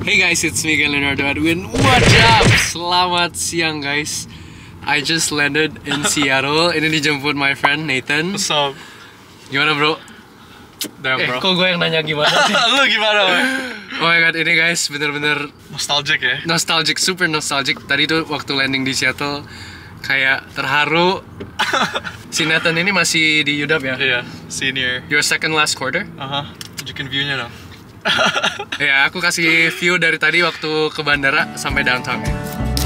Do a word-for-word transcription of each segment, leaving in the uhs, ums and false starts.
Hey guys, it's Miguel Leonardo Edwin. What's up? Selamat siang guys. I just landed in Seattle. Ini dijemput my friend Nathan. What's up? Gimana bro? Damn, Eh, bro. kok gue yang nanya gimana sih? Lu gimana, man? Oh my god, ini guys bener-bener Nostalgic ya? nostalgic, super nostalgic. Tadi tuh waktu landing di Seattle kayak terharu. Si Nathan ini masih di U W ya? Iya, senior. Your second last quarter? Aha, tunjukin view-nya dong. Ya, aku kasih view dari tadi waktu ke bandara sampai downtown ya.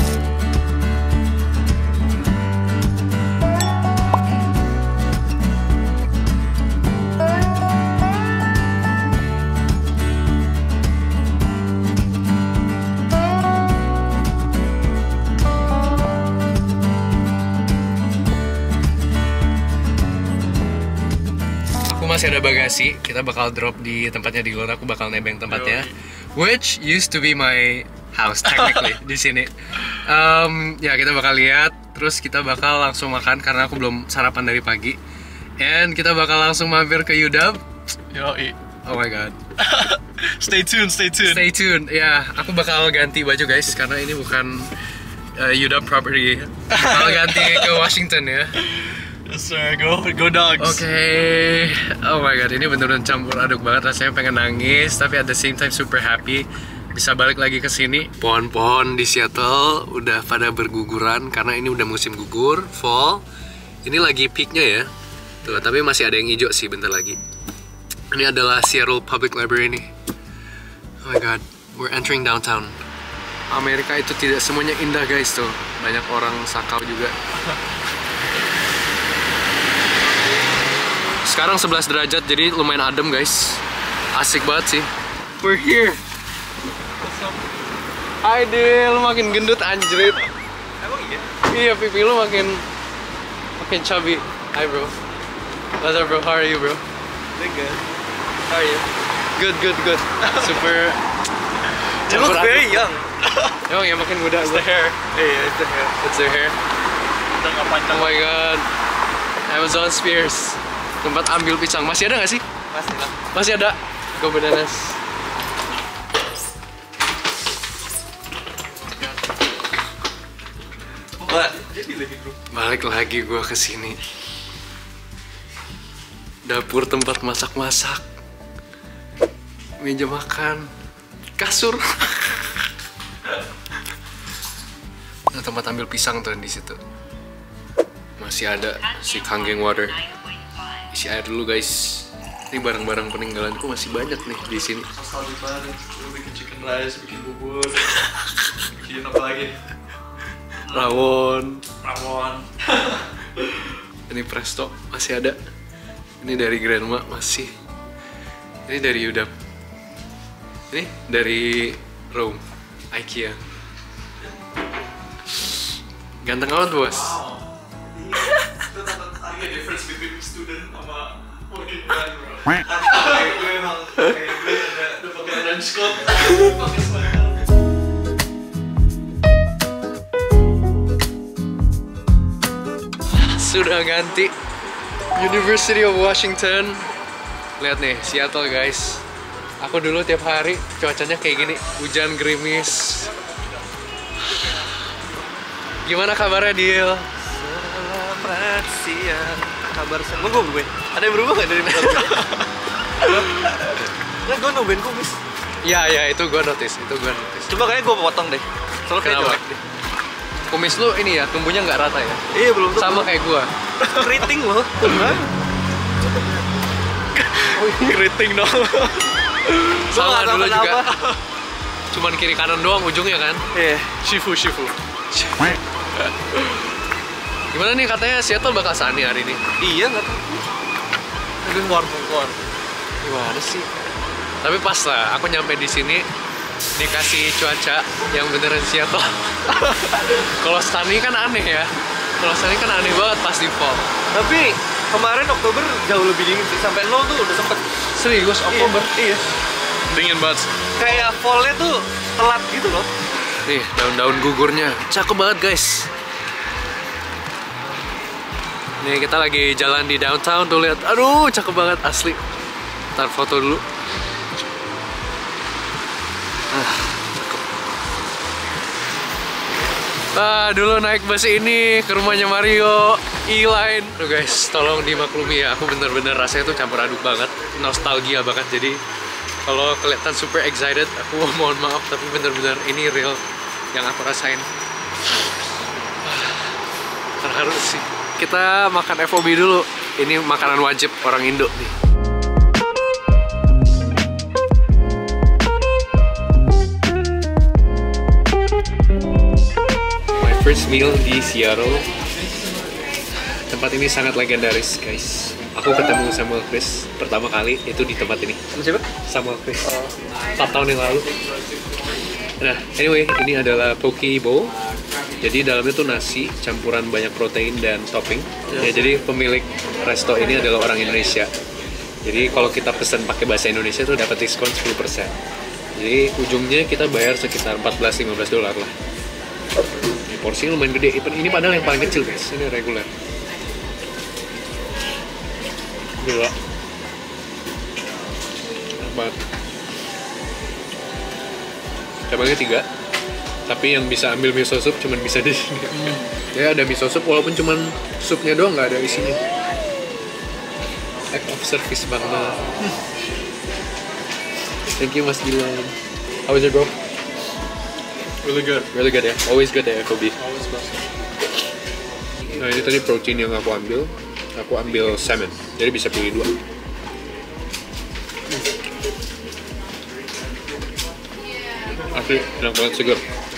Masih ada bagasi, kita bakal drop di tempatnya di luar. Aku bakal nebeng tempatnya, which used to be my house technically di sini. Um, ya kita bakal lihat, terus kita bakal langsung makan karena aku belum sarapan dari pagi, and kita bakal langsung mampir ke U W. Yoi. Oh my god. Stay tuned, stay tuned. Stay tuned. Ya, aku bakal ganti baju guys karena ini bukan uh, U W property. Bakal ganti ke Washington ya. Yes sir, go, go dogs. Oke, okay. Oh my god, ini bener-bener campur aduk banget. Rasanya pengen nangis, tapi at the same time super happy bisa balik lagi ke sini. Pohon-pohon di Seattle udah pada berguguran karena ini udah musim gugur, fall. Ini lagi peaknya ya. Tuh, tapi masih ada yang hijau sih bentar lagi. Ini adalah Seattle Public Library nih. Oh my god, we're entering downtown. Amerika itu tidak semuanya indah guys tuh. Banyak orang sakau juga. Sekarang sebelas derajat, jadi lumayan adem guys. Asik banget sih. We're here. Hai Dil, lu makin gendut anjrit. Emang iya? Iya, pipi lu makin makin chubby. Hi bro. What's up bro? How are you bro? Doing good. How are you? Good, good, good. Super. You look very young. Emang ya makin muda. It's the hair. Iya, it's the hair. It's their hair. Udah nggak panjang. Oh my god. Amazon Spears. Tempat ambil pisang. Masih ada nggak sih? Masih lah. Masih ada. Go bananas. Jadi lagi bro. Balik lagi gua ke sini. Dapur tempat masak-masak. Meja makan. Kasur. Nah, tempat ambil pisang tuh di situ. Masih ada si Kangen water. Isi air dulu guys. Ini barang-barang peninggalanku masih banyak nih di sini. Nostalgic banget. Lu bikin chicken rice, bikin bubur, bikin apa lagi? Rawon. Rawon. Ini presto masih ada. Ini dari grandma masih. Ini dari U W. Ini dari Rome, IKEA. Ganteng banget bos. Wow. Itu tadi difference between student sama working man bro. Kayak gue emang kayak gue ada udah pakai orange coat, pakai sweater. Sudah ganti. University of Washington. Lihat nih, Seattle guys. Aku dulu tiap hari cuacanya kayak gini, hujan gerimis. Gimana kabarnya Dil? Selamat siang. Kabar semua gue gue. Ada yang berubah nggak dari bentar? Nah, gue nobain kumis. Ya ya itu gue notice, itu gue notice. Coba kayaknya gue potong deh. Soalnya kayak Kenapa? jelek deh. Kumis lu ini ya, tumbuhnya nggak rata ya? Iya belum tuh. Sama kayak gue. Keriting loh. Keriting dong. Sama dulu juga. Cuman kiri kanan doang ujungnya kan? Iya. Shifu Shifu. Gimana nih katanya Seattle bakal sunny hari ini? Iya nggak tahu. Aduh warm warm. Gimana sih? Tapi pas lah, aku nyampe di sini dikasih cuaca yang beneran Seattle. Kalau sunny kan aneh ya. Kalau sunny kan aneh banget pas di fall. Tapi kemarin Oktober jauh lebih dingin sih, sampai nol tuh udah sempet. Serius Oktober? Iya. Dingin banget. Kayak fallnya tuh telat gitu loh. Nih daun-daun gugurnya, cakep banget guys. Nih kita lagi jalan di downtown tuh lihat. Aduh, cakep banget asli. Ntar foto dulu. Ah, Ah, dulu naik bus ini ke rumahnya Mario, E-Line. Tuh guys, tolong dimaklumi ya, aku bener-bener rasanya tuh campur aduk banget, nostalgia banget. Jadi kalau kelihatan super excited, aku mohon maaf, tapi bener-bener ini real yang aku rasain. Terharu sih. Kita makan F O B dulu. Ini makanan wajib orang Indo nih. My first meal di Seattle. Tempat ini sangat legendaris, guys. Aku ketemu Samuel Chris pertama kali itu di tempat ini. Siapa? Samuel Chris. empat tahun yang lalu. Nah, anyway, ini adalah poke bowl. Jadi dalamnya tuh nasi, campuran banyak protein dan topping. Ya, jadi pemilik resto ini adalah orang Indonesia. Jadi kalau kita pesan pakai bahasa Indonesia tuh dapat diskon sepuluh persen. Jadi ujungnya kita bayar sekitar empat belas sampai lima belas dolar lah. Ini porsinya lumayan gede. Ini padahal yang paling kecil, guys. Ini reguler. Gila. Enak banget. Cabangnya tiga. Tapi yang bisa ambil miso soup cuman bisa di sini. Hmm. Ya ada miso soup walaupun cuman supnya doang, nggak ada isinya. Act of service banget. Hmm. Thank you Mas Gilang. How is it, bro? Really good. Really good ya. Always good ya F O B. Always best. Nah ini tadi protein yang aku ambil. Aku ambil salmon. Jadi bisa pilih dua. Asli, enak banget, segar.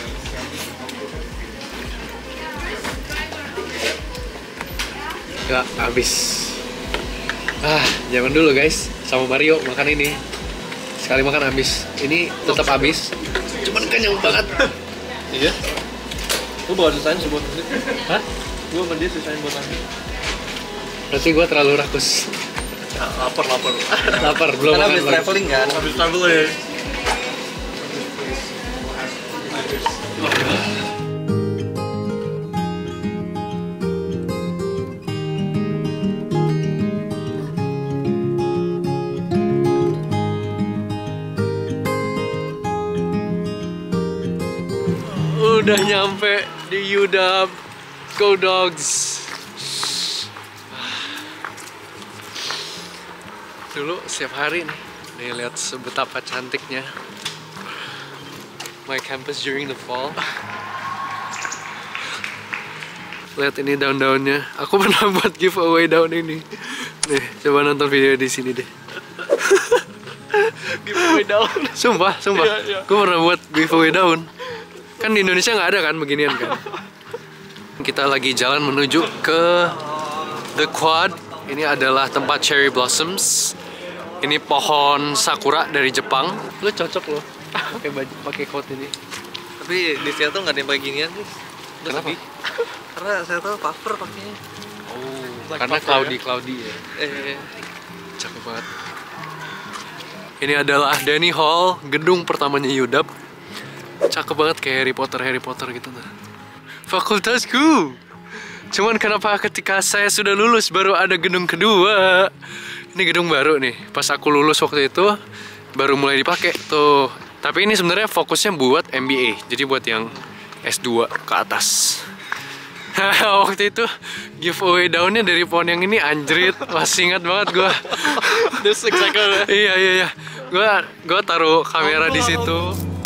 Ya, habis. Ah, zaman dulu guys, sama Mario makan ini. Sekali makan habis. Ini tetap habis. Cuman kenyang banget. Iya? Lu bawa sisain buat nanti? Hah? Gua sama dia sisain buat nanti. Berarti gua terlalu rakus. Nah, lapar, lapar. Lapar, belum Karena makan. habis traveling kan? Habis traveling. Udah nyampe di U W Go Dogs. Dulu setiap hari nih, nih lihat sebetapa cantiknya my campus during the fall. Lihat ini daun-daunnya. Aku pernah buat giveaway daun ini. Nih, coba nonton video di sini deh. Giveaway daun. Sumpah, sumpah. Iya, iya. Gue pernah buat giveaway daun. Kan di Indonesia nggak ada kan beginian kan. Kita lagi jalan menuju ke The Quad. Ini adalah tempat cherry blossoms. Ini pohon sakura dari Jepang. Lu cocok loh pakai baju, pakai coat ini. Tapi di Seattle nggak ada yang beginian sih. Kenapa? Karena Seattle puffer pakainya. Oh, Like karena puffer, cloudy ya? cloudy ya. Eh, Cakep banget. Ini adalah Denny Hall, gedung pertamanya U W. Cakep banget kayak Harry Potter Harry Potter gitu nah. Fakultasku. Cuman kenapa ketika saya sudah lulus baru ada gedung kedua? Ini gedung baru nih. Pas aku lulus waktu itu baru mulai dipakai tuh. Tapi ini sebenarnya fokusnya buat M B A. Jadi buat yang S dua ke atas. Waktu itu giveaway daunnya dari pohon yang ini anjrit. Masih ingat banget gua. This exactly. Iya iya iya. Gua gua taruh kamera di situ.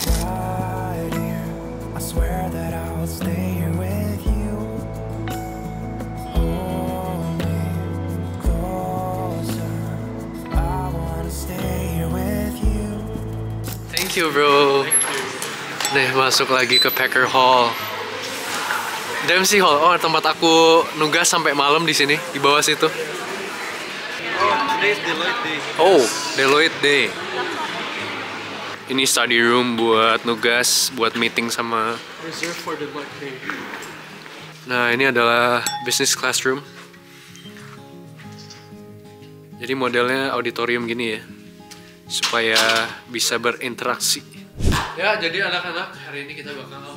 I swear that I'll stay here with you. Hold me closer. I wanna stay here with you. Thank you bro. Nih masuk lagi ke Packer Hall. Dempsey Hall. Oh tempat aku nugas sampai malam di sini di bawah situ. oh, today is Deloitte Day. Oh Deloitte Day. Ini study room buat nugas, buat meeting sama. Reserved for the Deloitte Day. Nah ini adalah business classroom. Jadi modelnya auditorium gini ya, supaya bisa berinteraksi. Ya jadi anak-anak hari ini kita bakal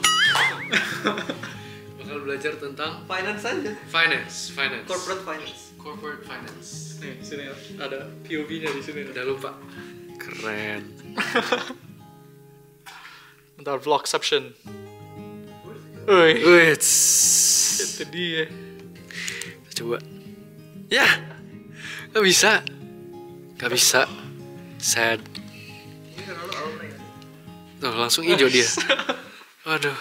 bakal belajar tentang Finance aja. finance, finance, Corporate finance. corporate finance. Nih, sini ada P O V-nya di sini. Udah lupa. Keren. Bentar, vlogception. Wih, wih, Itu dia. coba. Ya, gak bisa, gak bisa. Sad. Tuh langsung hijau dia. Waduh.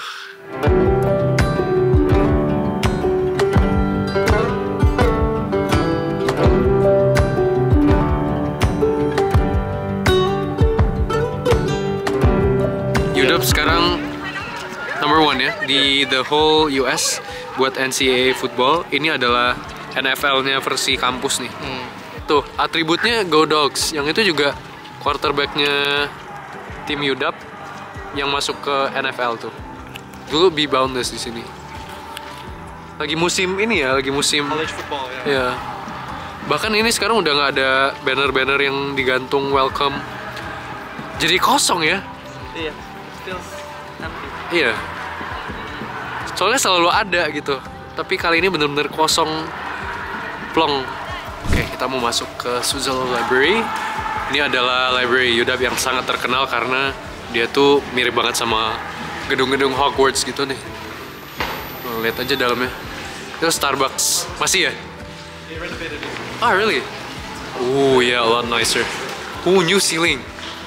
U D A P sekarang number one ya di the whole U S buat N C A A football. Ini adalah N F L-nya versi kampus nih. Hmm. Tuh atributnya Go Dogs. Yang itu juga quarterbacknya tim U D A P yang masuk ke N F L tuh. Dulu Be Boundless di sini. Lagi musim ini ya, lagi musim. College football ya. Ya. Bahkan ini sekarang udah nggak ada banner-banner yang digantung welcome. Jadi kosong ya. Iya. Still empty. Iya. Soalnya selalu ada gitu. Tapi kali ini bener-bener kosong, plong. Oke, kita mau masuk ke Suzzallo Library. Ini adalah library U D A P yang sangat terkenal karena dia tuh mirip banget sama gedung-gedung Hogwarts gitu nih. Oh, lihat aja dalamnya. Itu Starbucks. Masih ya? Ah, really? Oh, yeah, a lot nicer. Oh, new ceiling.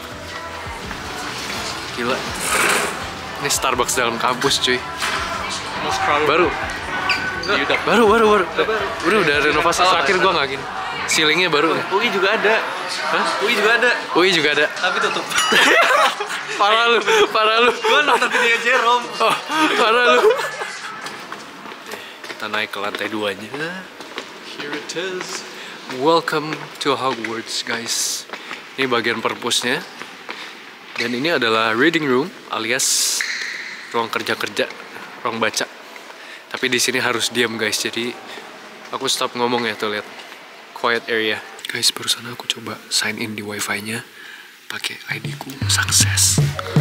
Gila. Ini Starbucks dalam kampus, cuy. Most crowded. Baru. Enggak. Yaudah, baru, baru, baru. baru. Udah, udah renovasi Oh, terakhir gua nggak gini. Ceilingnya baru. U I juga ada. Hah? U I juga ada. U I juga ada. Tapi tutup. Parah lu, parah lu. Gua nonton video Jerome. Oh, parah lu. Kita naik ke lantai duanya. Here it is. Welcome to Hogwarts, guys. Ini bagian perpusnya. Dan ini adalah reading room alias ruang kerja-kerja, ruang baca. Tapi di sini harus diam, guys. Jadi aku stop ngomong ya, tuh lihat. Quiet area. Guys, barusan aku coba sign in di wifi-nya pakai I D ku, sukses.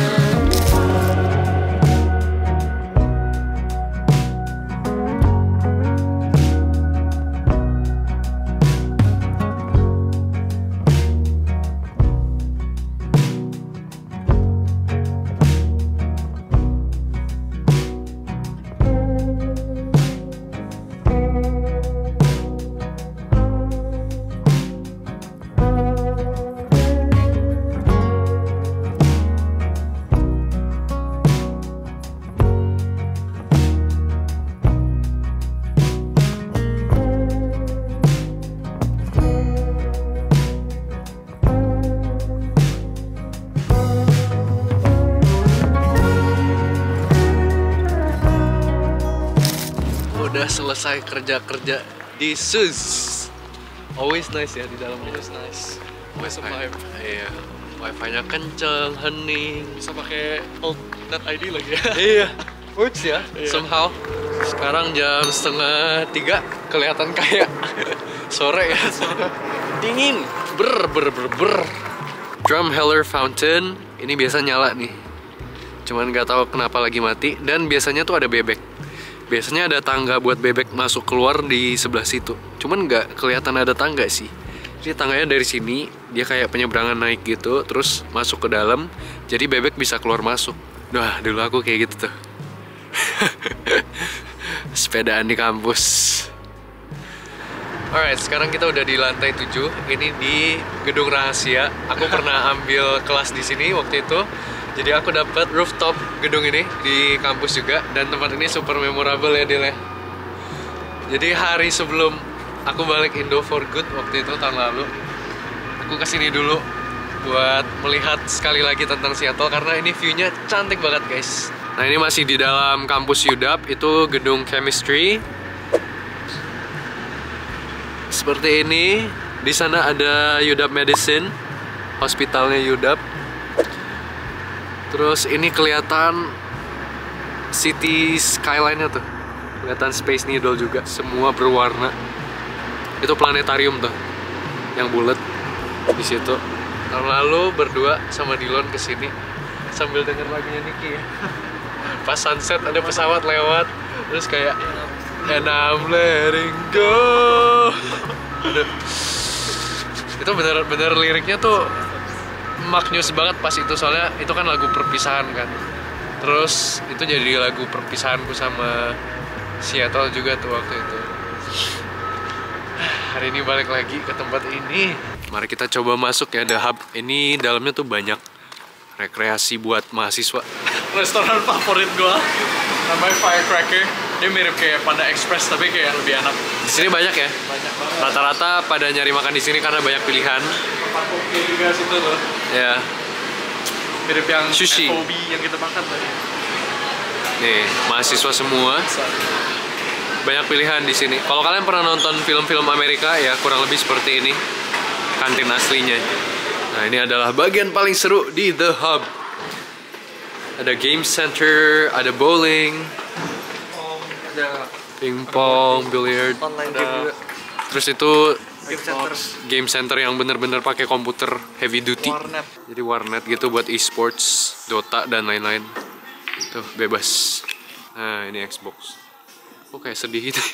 Udah selesai kerja-kerja di Sus. Always nice ya di dalamnya. Always nice. Always a vibe. Iya. Wifi-nya kenceng, hening. Bisa pakai old net I D lagi ya. Iya. Works ya. Iya. Somehow. Sekarang jam setengah tiga, kelihatan kayak sore ya. Dingin. Ber ber ber ber. Drumheller Fountain. Ini biasa nyala nih. Cuman nggak tahu kenapa lagi mati. Dan biasanya tuh ada bebek. Biasanya ada tangga buat bebek masuk keluar di sebelah situ. Cuman nggak kelihatan ada tangga sih. Jadi tangganya dari sini, dia kayak penyeberangan naik gitu, terus masuk ke dalam. Jadi bebek bisa keluar masuk. Wah, dulu aku kayak gitu tuh. Sepedaan di kampus. Alright, sekarang kita udah di lantai tujuh. Ini di gedung rahasia. Aku pernah ambil kelas di sini waktu itu. Jadi aku dapat rooftop gedung ini di kampus juga, dan tempat ini super memorable ya, Dil ya. Jadi hari sebelum aku balik Indo for good waktu itu tahun lalu, aku kesini dulu buat melihat sekali lagi tentang Seattle karena ini view-nya cantik banget, guys. Nah, ini masih di dalam kampus U D A P, itu gedung chemistry. Seperti ini. Di sana ada U D A P Medicine, hospitalnya U D A P. Terus ini kelihatan city skyline-nya tuh. Kelihatan Space Needle juga, semua berwarna. Itu planetarium tuh, yang bulat di situ. Tahun lalu berdua sama Dilon kesini sambil denger lagunya Nicki ya. Pas sunset ada pesawat lewat, terus kayak and I'm letting go. Aduh. Itu bener-bener liriknya tuh maknyus banget pas itu, soalnya itu kan lagu perpisahan kan. Terus itu jadi lagu perpisahanku sama Seattle juga tuh waktu itu. Hari ini balik lagi ke tempat ini. Mari kita coba masuk ya, The Hub. Ini dalamnya tuh banyak rekreasi buat mahasiswa. Restoran favorit gua namanya Firecracker. Dia mirip kayak Panda Express tapi kayak lebih enak. Di sini banyak ya. Banyak banget. Rata-rata pada nyari makan di sini karena banyak pilihan. Tempat kopi juga situ loh. Ya. Mirip yang Sushi. F O B yang kita makan tadi. Nih, mahasiswa semua. Banyak pilihan di sini. Kalau kalian pernah nonton film-film Amerika ya kurang lebih seperti ini kantin aslinya. Nah, ini adalah bagian paling seru di The Hub. Ada game center, ada bowling, Ada pingpong, billiard. online Ada- game juga. Terus itu Game center. game center yang bener-bener pakai komputer heavy duty. Warnet. Jadi warnet gitu buat e-sports, Dota dan lain-lain. Tuh bebas. Nah ini Xbox. Kok kayak sedih gitu.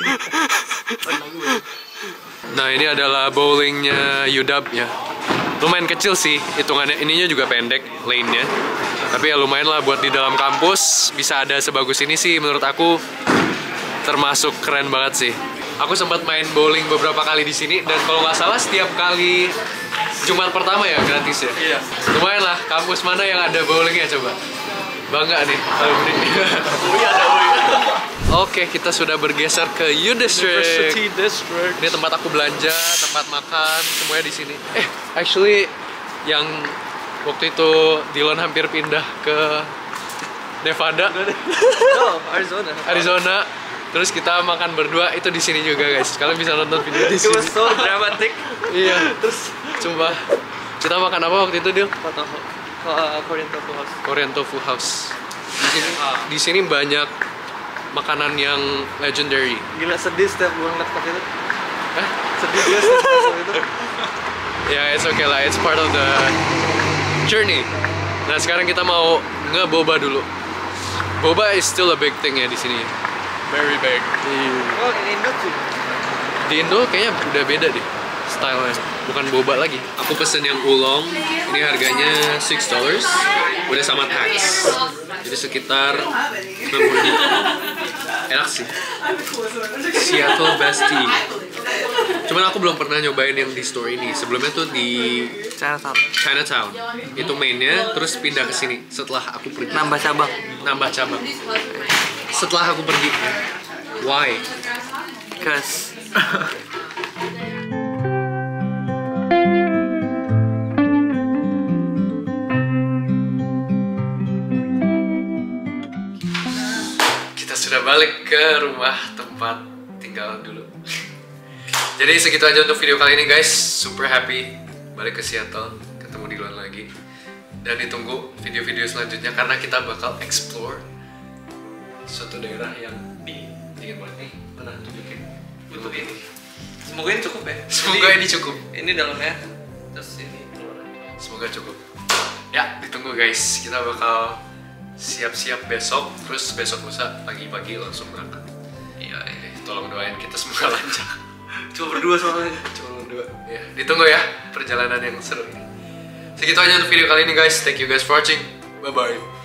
Nah ini adalah bowlingnya U W ya. Lumayan kecil sih hitungannya. Ininya juga pendek lane-nya. Tapi ya lumayan lah buat di dalam kampus bisa ada sebagus ini sih menurut aku termasuk keren banget sih. Aku sempat main bowling beberapa kali di sini dan kalau nggak salah setiap kali Jumat pertama ya gratis ya. Iya. Lumayan lah, kampus mana yang ada bowlingnya coba? Bangga nih alumni. Ui ada Ui. Oke, kita sudah bergeser ke U District. University District. Ini tempat aku belanja, tempat makan, semuanya di sini. Eh, actually yang waktu itu Dylan hampir pindah ke Nevada, Oh, Arizona. Arizona. Terus kita makan berdua itu di sini juga guys. Kalian bisa nonton video di It sini. was so dramatic. Iya. Terus coba kita makan apa waktu itu Dil? Pataho. Uh, Korean Tofu House. Korean Tofu House. Di sini, di sini banyak makanan yang legendary. Gila sedih setiap gue ngeliat tempat itu. Hah? Sedih dia setiap tempat itu. Ya, yeah, it's okay lah. It's part of the journey. Nah, sekarang kita mau nge-boba dulu. Boba is still a big thing ya di sini. Very big. Oh, in Indo tuh. Di Indo kayaknya udah beda deh style-nya. Bukan boba lagi. Aku pesen yang oolong. Ini harganya six dollars. Udah sama tax. Jadi sekitar enam puluh ribu. Enak sih. Seattle Best Tea. Cuman aku belum pernah nyobain yang di store ini. Sebelumnya tuh di Chinatown. Chinatown. Itu mainnya terus pindah ke sini setelah aku pergi. Nambah cabang. Nambah cabang. Setelah aku pergi. Why? Cause Kita sudah balik ke rumah tempat tinggal dulu. Jadi segitu aja untuk video kali ini guys. Super happy balik ke Seattle, ketemu Dylan lagi. Dan ditunggu video-video selanjutnya karena kita bakal explore suatu daerah yang dingin, dingin banget nih. Mana tunjukin untuk ini. semoga ini cukup ya. Semoga ini cukup. Ini dalamnya. Terus ini keluar. Semoga cukup. Ya, ditunggu guys. Kita bakal siap-siap besok, terus besok lusa pagi-pagi langsung berangkat. Iya, eh, tolong doain kita semoga lancar. Cuma berdua soalnya. Cuma berdua. Ya, ditunggu ya perjalanan yang seru ini. Segitu aja untuk video kali ini guys. Thank you guys for watching. Bye bye.